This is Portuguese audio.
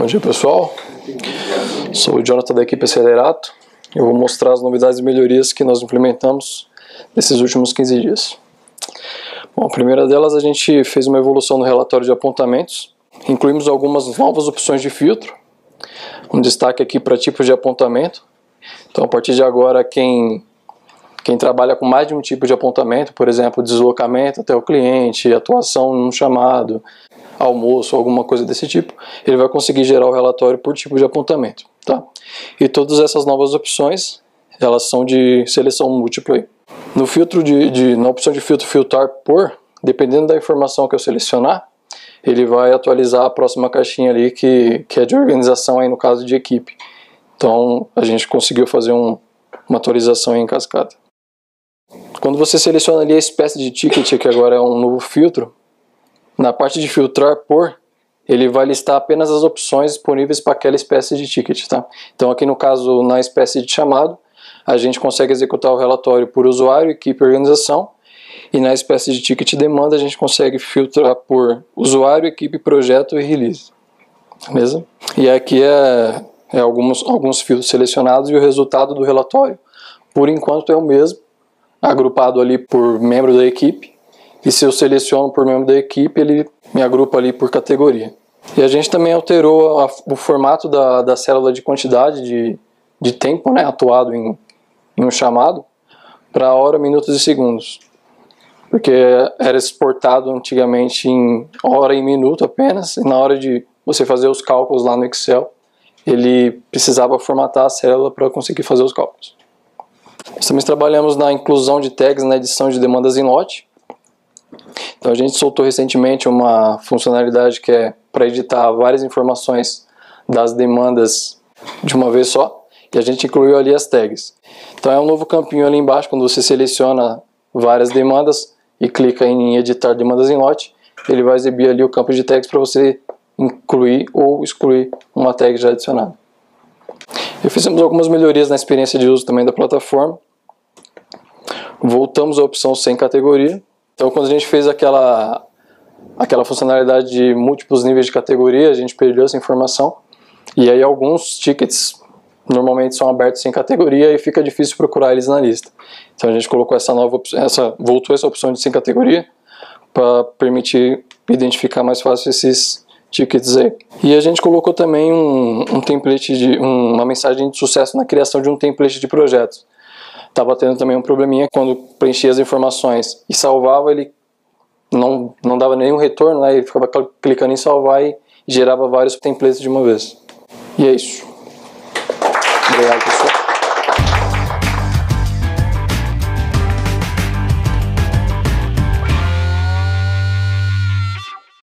Bom dia, pessoal. Sou o Jonathan da equipe Acelerato. Eu vou mostrar as novidades e melhorias que nós implementamos nesses últimos 15 dias. Bom, a primeira delas, a gente fez uma evolução no relatório de apontamentos. Incluímos algumas novas opções de filtro. Um destaque aqui para tipos de apontamento. Então, a partir de agora, quem trabalha com mais de um tipo de apontamento, por exemplo, deslocamento até o cliente, atuação num chamado, almoço, alguma coisa desse tipo, ele vai conseguir gerar o relatório por tipo de apontamento, tá? E todas essas novas opções, elas são de seleção múltipla aí. No filtro na opção de filtrar por, dependendo da informação que eu selecionar, ele vai atualizar a próxima caixinha ali que é de organização aí no caso de equipe. Então a gente conseguiu fazer uma atualização aí em cascata. Quando você seleciona ali a espécie de ticket, que agora é um novo filtro, na parte de filtrar por, ele vai listar apenas as opções disponíveis para aquela espécie de ticket, tá? Então aqui no caso, na espécie de chamado, a gente consegue executar o relatório por usuário, equipe e organização, e na espécie de ticket demanda a gente consegue filtrar por usuário, equipe, projeto e release, beleza? E aqui é alguns filtros selecionados e o resultado do relatório, por enquanto é o mesmo, agrupado ali por membro da equipe. E se eu seleciono por membro da equipe, ele me agrupa ali por categoria. E a gente também alterou o formato da célula de quantidade de tempo, né, atuado em um chamado para hora, minutos e segundos. Porque era exportado antigamente em hora e minuto apenas, e na hora de você fazer os cálculos lá no Excel, ele precisava formatar a célula para conseguir fazer os cálculos. Nós também trabalhamos na inclusão de tags na edição de demandas em lote. Então a gente soltou recentemente uma funcionalidade que é para editar várias informações das demandas de uma vez só, e a gente incluiu ali as tags. Então é um novo campinho ali embaixo, quando você seleciona várias demandas e clica em editar demandas em lote, ele vai exibir ali o campo de tags para você incluir ou excluir uma tag já adicionada. E fizemos algumas melhorias na experiência de uso também da plataforma. Voltamos à opção sem categoria. Então quando a gente fez aquela funcionalidade de múltiplos níveis de categoria, a gente perdeu essa informação. E aí alguns tickets normalmente são abertos sem categoria e fica difícil procurar eles na lista. Então a gente colocou voltou essa opção de sem categoria para permitir identificar mais fácil esses tickets aí. E a gente colocou também um template uma mensagem de sucesso na criação de um template de projetos. Estava tendo também um probleminha quando preenchia as informações e salvava, ele não dava nenhum retorno, né? Ele ficava clicando em salvar e gerava vários templates de uma vez. E é isso. Obrigado, pessoal.